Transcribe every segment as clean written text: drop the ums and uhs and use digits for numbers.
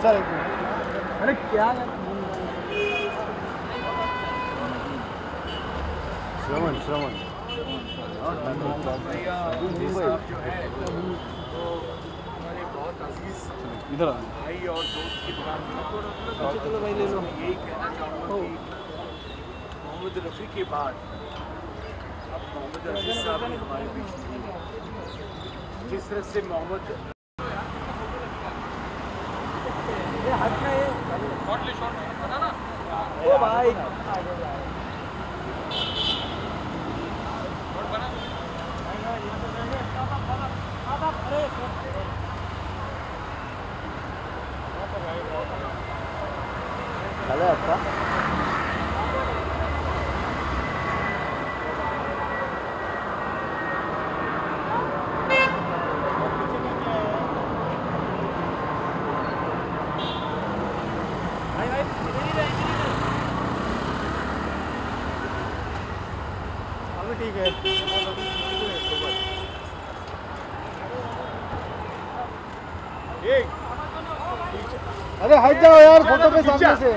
Sir एक minute, अरे क्या है श्रवण श्रवण जो है तो हमारे बहुत अजीज इधर भाई और दोस्त की दुकान चलो भाई ले लो। यही कहना चाहूँगा कि मोहम्मद रफ़ी के बाद अब मोहम्मद अजीज साहब भी हमारे बीच नहीं है। जिस तरह से मोहम्मद ओ भाई चले आपका ठीक है। अरे हट जाओ यार फोटो पे सामने से।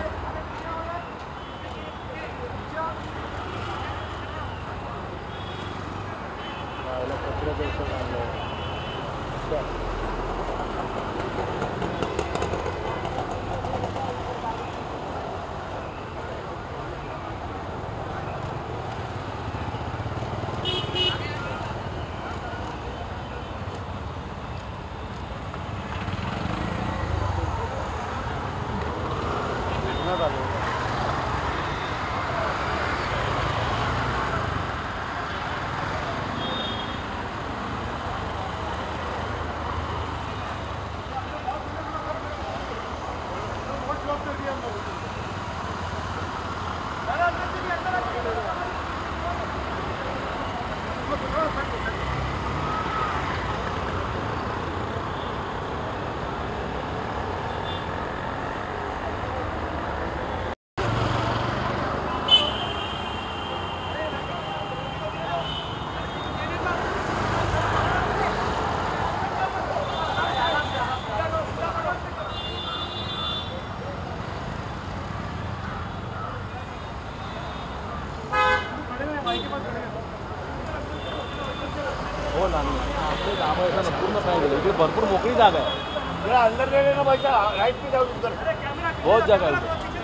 भरपूर मोकळी जागा आहे जरा अंदर ले लेना भाई राइट पे जाओ उधर बहुत जगह है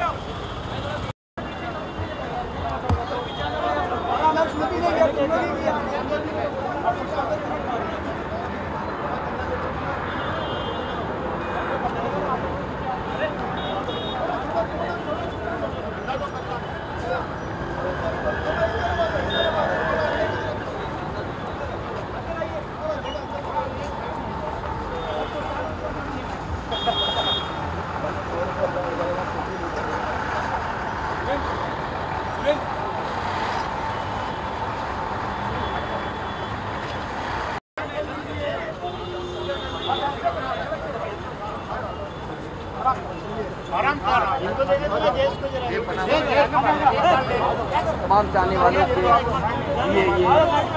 तमाम चाहने वालों के लिए ये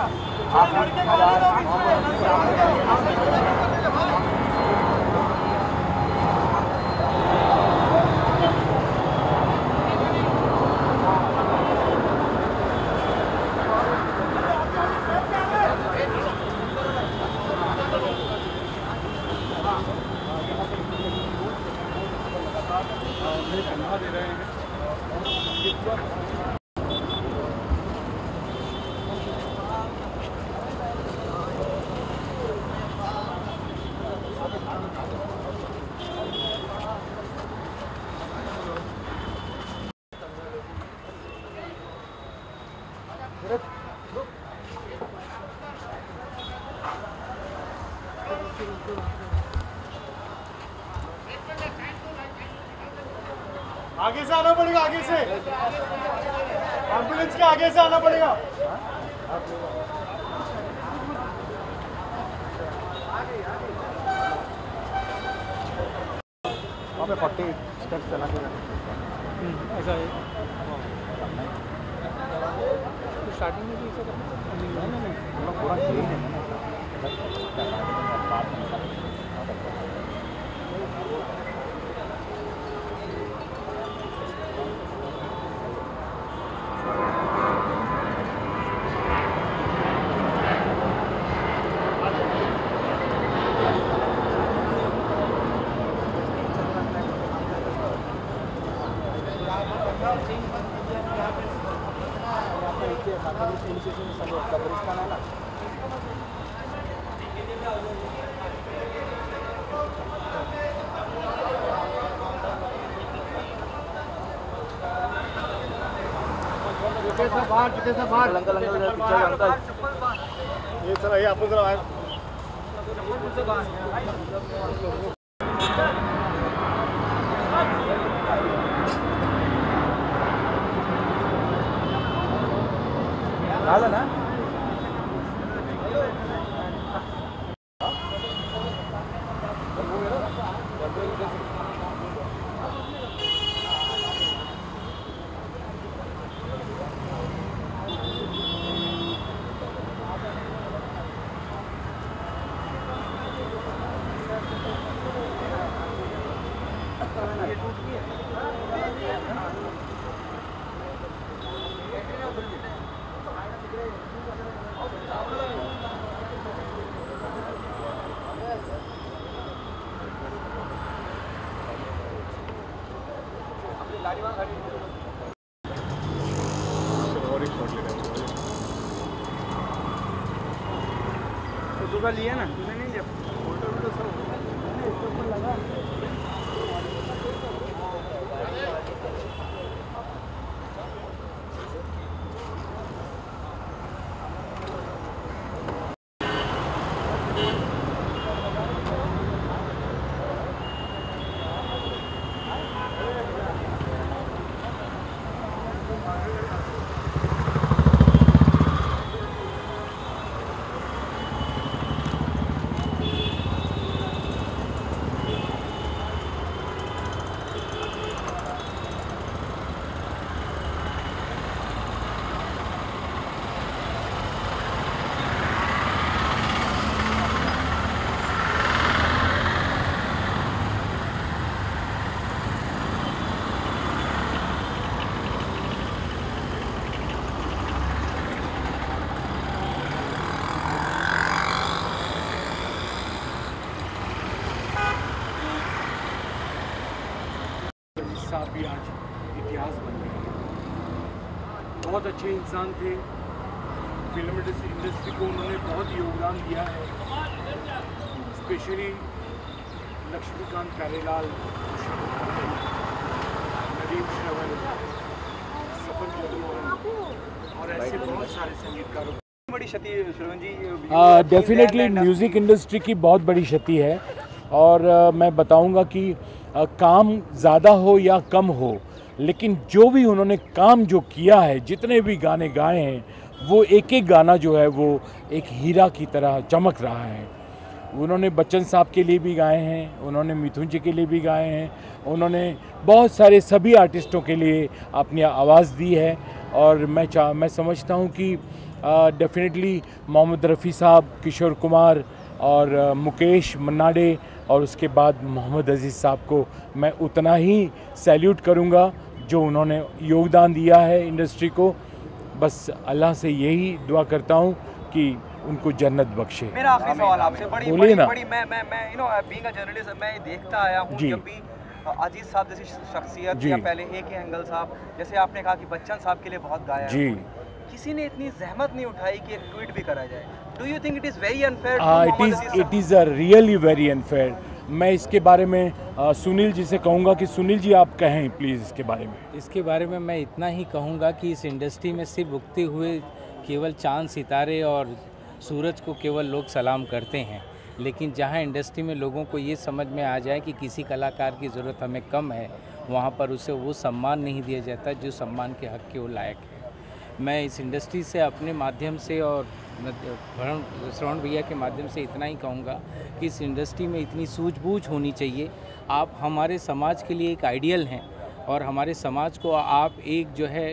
दे रहे हैं। आगे से आना पड़ेगा, आगे से एम्बुलेंस के आगे से आना पड़ेगा। वहाँ पे 40 स्टेप्स चला के ऐसा है स्टार्टिंग में भी ऐसा नहीं पूरा यही है ना। बाहर अंकल ये सर ये आपको जरा डाला ना लिया ना तूने नहीं लिया फोटो वीडियो सब इसके ऊपर लगा साहब भी आज इतिहास बन गए। बहुत अच्छे इंसान थे, फिल्म इंडस्ट्री को उन्होंने बहुत योगदान दिया है, स्पेशली लक्ष्मीकांत प्यारेलाल, नदीम श्रवण, सफल जगमोहन और ऐसे बहुत सारे संगीतकारों। बड़ी क्षति है Shravan ji. Definitely music industry की बहुत बड़ी क्षति है और मैं बताऊंगा कि काम ज़्यादा हो या कम हो, लेकिन जो भी उन्होंने काम जो किया है, जितने भी गाने गाए हैं, वो एक एक गाना जो है वो एक हीरा की तरह चमक रहा है। उन्होंने बच्चन साहब के लिए भी गाए हैं, उन्होंने मिथुन जी के लिए भी गाए हैं, उन्होंने बहुत सारे सभी आर्टिस्टों के लिए अपनी आवाज़ दी है और मैं समझता हूँ कि डेफिनेटली मोहम्मद रफ़ी साहब, किशोर कुमार और मुकेश मन्नाडे और उसके बाद मोहम्मद अजीज़ साहब को मैं उतना ही सैल्यूट करूंगा जो उन्होंने योगदान दिया है इंडस्ट्री को। बस अल्लाह से यही दुआ करता हूं कि उनको जन्नत बख्शे। मेरा आखिरी सवाल आपसे, बड़ी मैं you know being a journalist मैं देखता आया हूं जब भी अजीज साहब जैसी शख्सियत या पहले AK एंगल साहब, जैसे आपने कहा कि बच्चन साहब के लिए बहुत गाया जी, किसी ने इतनी जहमत नहीं उठाई कि एक ट्वीट भी करा जाए। Do you think it is very unfair? It is really very unfair. मैं इसके बारे में सुनील जी से कहूँगा कि सुनील जी आप कहें प्लीज़ इसके बारे में। इसके बारे में मैं इतना ही कहूँगा कि इस इंडस्ट्री में सिर्फ उगते हुए केवल चांद सितारे और सूरज को केवल लोग सलाम करते हैं, लेकिन जहाँ इंडस्ट्री में लोगों को ये समझ में आ जाए कि किसी कलाकार की ज़रूरत हमें कम है, वहाँ पर उसे वो सम्मान नहीं दिया जाता जो सम्मान के हक़ के वो लायक है। मैं इस इंडस्ट्री से अपने माध्यम से और श्रवण भैया के माध्यम से इतना ही कहूँगा कि इस इंडस्ट्री में इतनी सूझबूझ होनी चाहिए। आप हमारे समाज के लिए एक आइडियल हैं और हमारे समाज को आप एक जो है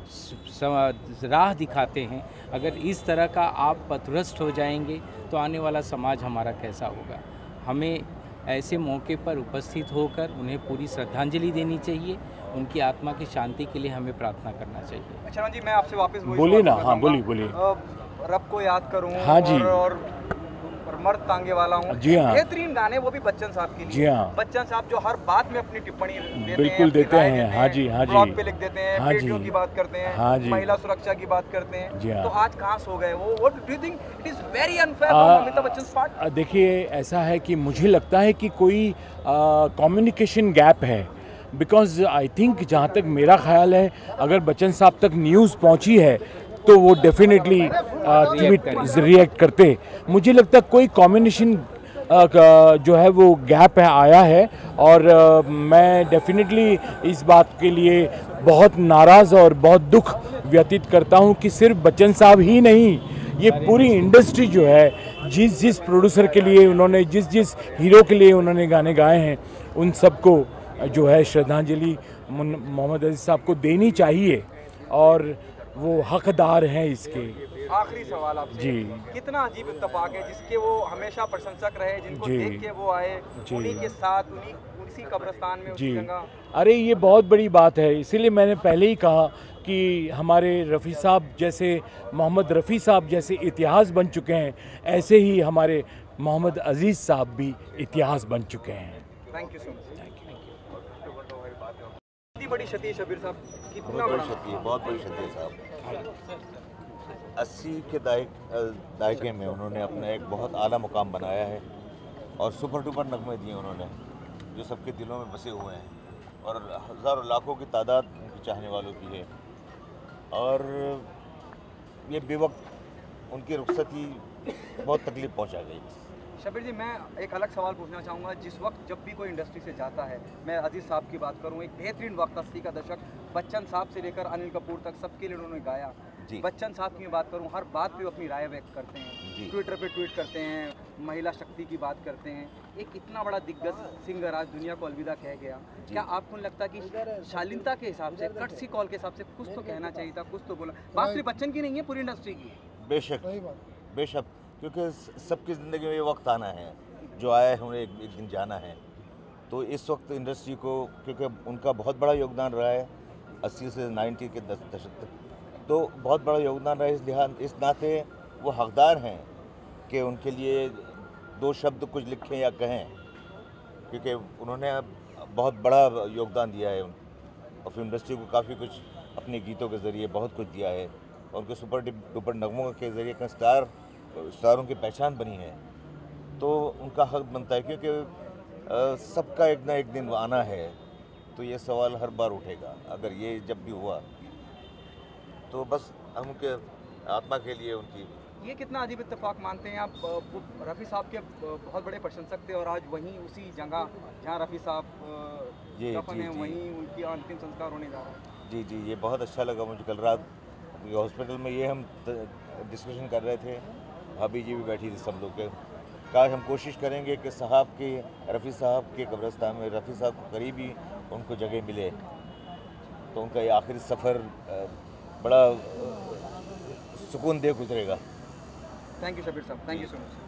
राह दिखाते हैं। अगर इस तरह का आप पथभ्रष्ट हो जाएंगे तो आने वाला समाज हमारा कैसा होगा। हमें ऐसे मौके पर उपस्थित होकर उन्हें पूरी श्रद्धांजलि देनी चाहिए, उनकी आत्मा की शांति के लिए हमें प्रार्थना करना चाहिए। अच्छा जी, मैं आपसे वापस बोलिए ना। हाँ बोलिए। रब को याद करूँ। हाँ जी। और मर्द तांगे वाला हूँ, जी हाँ, बेहतरीन गाने वो भी बच्चन साहब के लिए। जी हाँ, बच्चन साहब जो हर बात में अपनी टिप्पणी बिल्कुल देते हैं, हाँ जी, हाँ जी, ब्लॉग पे लिख देते हैं, हाँ बेटियों जी, की बात करते हैं, हाँ जी, महिला सुरक्षा की बात करते हैं, जी हाँ। तो आज कहाँ सो गए वो? What do you think it is very unfair from Amitabh Bachchan part? देखिए ऐसा है कि मुझे लगता है कि कोई कम्युनिकेशन गैप है, बिकॉज आई थिंक जहाँ तक मेरा ख्याल है अगर बच्चन साहब तक न्यूज़ पहुँची है तो वो डेफिनेटली रिएक्ट करते। मुझे लगता है कोई कॉम्बिनेशन जो है वो गैप है आया है, और मैं डेफिनेटली इस बात के लिए बहुत नाराज़ और बहुत दुख व्यतीत करता हूँ कि सिर्फ बच्चन साहब ही नहीं, ये पूरी इंडस्ट्री जो है, जिस प्रोड्यूसर के लिए उन्होंने, जिस हीरो के लिए उन्होंने गाने गाए हैं, उन सबको जो है श्रद्धांजलि मोहम्मद अजीज साहब को देनी चाहिए, और वो हकदार हैं इसके। आखिरी सवाल आपसे, जी, कितना अजीब इत्तेफाक है जिसके वो हमेशा प्रशंसक रहे, जिनको देख के वो आए, उन्हीं के साथ उसी कब्रिस्तान में, उसी जगह। अरे ये बहुत बड़ी बात है, इसीलिए मैंने पहले ही कहा कि हमारे रफ़ी साहब जैसे, मोहम्मद रफ़ी साहब जैसे इतिहास बन चुके हैं, ऐसे ही हमारे मोहम्मद अजीज़ साहब भी इतिहास बन चुके हैं। Thank you so much. कितनी बड़ी क्षति है शबीर साहब, कितना बड़ी क्षति है? बहुत बड़ी क्षति है साहब। 80 के दायके में उन्होंने अपना एक बहुत आला मुकाम बनाया है, और सुपर डुपर नगमे दिए उन्होंने जो सबके दिलों में बसे हुए हैं, और हज़ारों लाखों की तादाद उनके चाहने वालों की है। और ये बेवक्त उनकी रुखसती बहुत तकलीफ़ पहुंचा गई। शबीर जी, मैं एक अलग सवाल पूछना चाहूँगा। जिस वक्त जब भी कोई इंडस्ट्री से जाता है, मैं अजीज़ साहब की बात करूँ, एक बेहतरीन वक्त 80 का दशक, बच्चन साहब से लेकर अनिल कपूर तक सबके लिए उन्होंने गाया। बच्चन साहब की मैं बात करूँ, हर बात पे वो अपनी राय व्यक्त करते हैं, ट्विटर पे ट्वीट करते हैं, महिला शक्ति की बात करते हैं। एक इतना बड़ा दिग्गज सिंगर आज दुनिया को अलविदा कह गया, क्या आपको लगता कि शालीनता के हिसाब से, कटसी कॉल के हिसाब से कुछ तो कहना चाहिए था, कुछ तो बोला? बात सिर्फ बच्चन की नहीं है, पूरी इंडस्ट्री की। बेशक बेशक, क्योंकि सबकी ज़िंदगी में ये वक्त आना है, जो आया है उन्हें एक दिन जाना है। तो इस वक्त इंडस्ट्री को, क्योंकि उनका बहुत बड़ा योगदान रहा है 80 से 90 के दशक तक, तो बहुत बड़ा योगदान रहा है, इस नाते वो हकदार हैं कि उनके लिए दो शब्द कुछ लिखें या कहें, क्योंकि उन्होंने बहुत बड़ा योगदान दिया है और फिल्म इंडस्ट्री को काफ़ी कुछ अपने गीतों के ज़रिए बहुत कुछ दिया है, और उनके सुपर डुपर नगमों के ज़रिए स्टारों की पहचान बनी है। तो उनका हक बनता है, क्योंकि सबका एक ना एक दिन आना है। तो ये सवाल हर बार उठेगा, अगर ये जब भी हुआ तो बस हम उनके आत्मा के लिए उनकी। ये कितना अजीब इत्तेफाक मानते हैं आप? रफ़ी साहब के बहुत बड़े प्रशंसक थे, और आज वहीं उसी जगह जहाँ रफ़ी साहब दफन है, वहीं उनकी अंतिम संस्कार होने जा रहा है। जी जी, ये बहुत अच्छा लगा मुझे। कल रात हॉस्पिटल में ये हम डिस्कशन कर रहे थे, भाभी जी भी बैठी थी, सब लोग के। काश हम कोशिश करेंगे कि साहब के, रफ़ी साहब के कब्रिस्तान में रफ़ी साहब को करीब ही उनको जगह मिले, तो उनका ये आखिरी सफ़र बड़ा सुकून दे गुजरेगा। थैंक यू शबीर साहब, थैंक यू सो मच।